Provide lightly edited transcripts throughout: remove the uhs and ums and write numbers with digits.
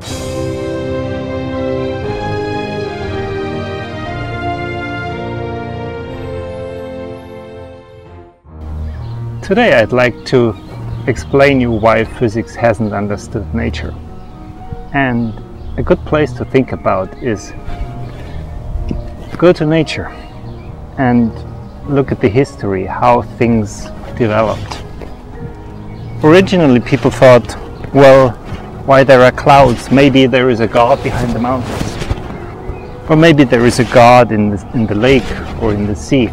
Today I'd like to explain you why physics hasn't understood nature. And a good place to think about is go to nature and look at the history, how things developed. Originally people thought, well, why there are clouds? Maybe there is a god behind the mountains. Or maybe there is a god in the lake or in the sea.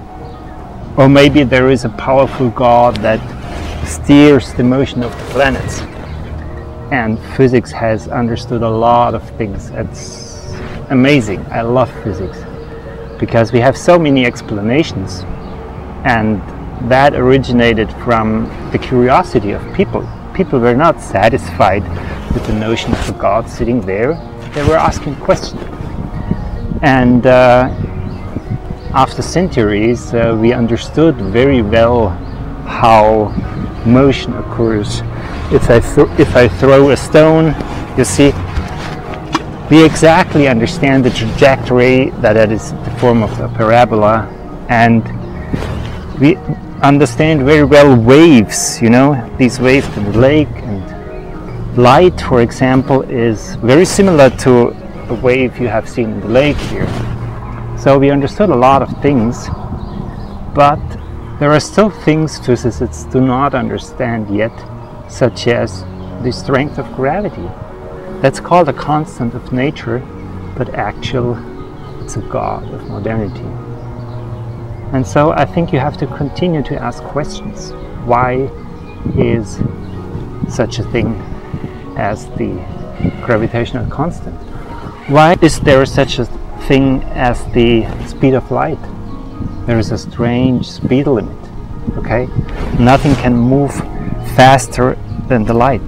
Or maybe there is a powerful god that steers the motion of the planets. And physics has understood a lot of things. It's amazing. I love physics because we have so many explanations, and that originated from the curiosity of people. People were not satisfied with the notion of a god sitting there. They were asking questions. And after centuries, we understood very well how motion occurs. If I throw a stone, you see, we exactly understand the trajectory, that is the form of a parabola, and we understand very well waves, you know, these waves in the lake. And light, for example, is very similar to a wave you have seen in the lake here. So we understood a lot of things, but there are still things physicists do not understand yet, such as the strength of gravity. That's called a constant of nature, but actually it's a god of modernity. And so I think you have to continue to ask questions. Why is such a thing as the gravitational constant? Why is there such a thing as the speed of light? There is a strange speed limit, okay? Nothing can move faster than the light.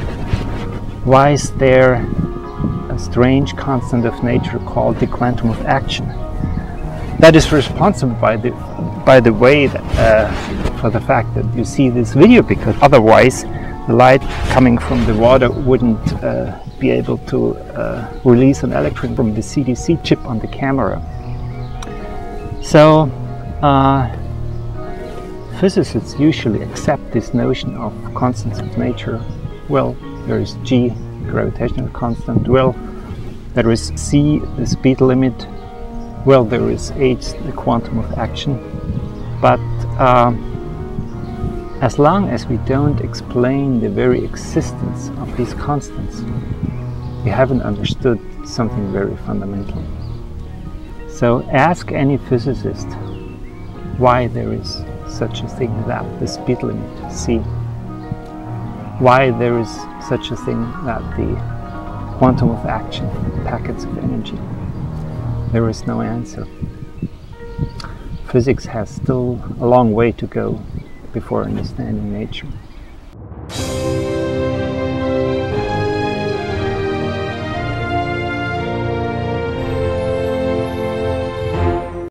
Why is there a strange constant of nature called the quantum of action? That is responsible by the way that, for the fact that you see this video, because otherwise the light coming from the water wouldn't be able to release an electron from the CDC chip on the camera. So physicists usually accept this notion of constants of nature. Well, there is G, the gravitational constant. Well, there is C, the speed limit. Well, there is H, the quantum of action. But as long as we don't explain the very existence of these constants, we haven't understood something very fundamental. So ask any physicist why there is such a thing that the speed limit, C. Why there is such a thing that the quantum of action, packets of energy. There is no answer. Physics has still a long way to go before understanding nature.